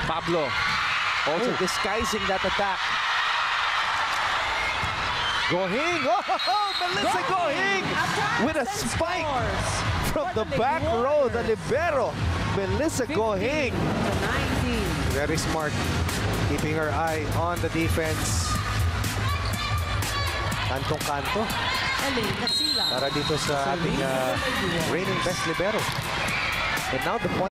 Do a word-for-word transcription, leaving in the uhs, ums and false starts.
Pablo also Oh. disguising that attack. Gohing! Oh, Melissa Gohing with a spike from the back row, the libero. Melissa Gohing. Very smart, keeping her eye on the defense. Kantong-kanto para dito sa ating uh, reigning best libero. And now the point